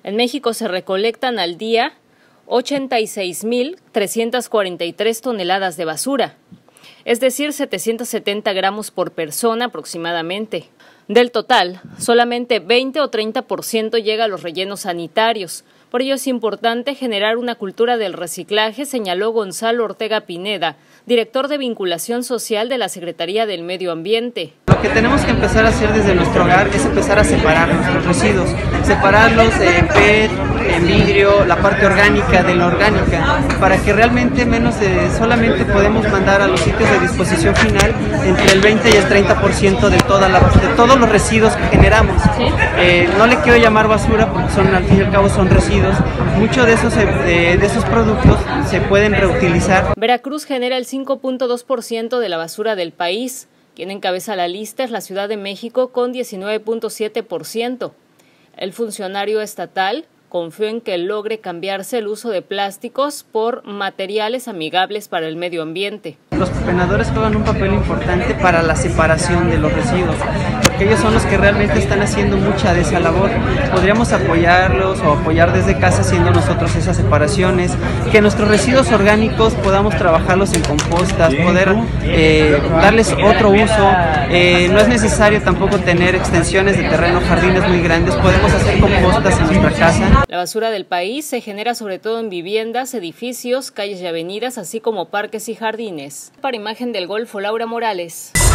En México se recolectan al día 86.343 toneladas de basura, es decir, 770 gramos por persona aproximadamente. Del total, solamente 20 o 30% llega a los rellenos sanitarios. Por ello es importante generar una cultura del reciclaje, señaló Gonzalo Ortega Pineda, director de Vinculación Social de la Secretaría del Medio Ambiente. Lo que tenemos que empezar a hacer desde nuestro hogar es empezar a separar nuestros residuos, separarlos en PET, en vidrio, la parte orgánica de la orgánica, para que realmente solamente podemos mandar a los sitios de disposición final entre el 20 y el 30% de todos los residuos que generamos. No le quiero llamar basura porque al fin y al cabo son residuos. Muchos de esos productos se pueden reutilizar. Veracruz genera el 5.2% de la basura del país. Quien encabeza la lista es la Ciudad de México con 19.7%. El funcionario estatal confió en que logre cambiarse el uso de plásticos por materiales amigables para el medio ambiente. Los pepenadores juegan un papel importante para la separación de los residuos, porque ellos son los que realmente están haciendo mucha de esa labor. Podríamos apoyarlos o apoyar desde casa haciendo nosotros esas separaciones, que nuestros residuos orgánicos podamos trabajarlos en compostas, poder darles otro uso. No es necesario tampoco tener extensiones de terreno, jardines muy grandes, podemos hacer compostas en nuestra casa. La basura del país se genera sobre todo en viviendas, edificios, calles y avenidas, así como parques y jardines. Para Imagen del Golfo, Laura Morales.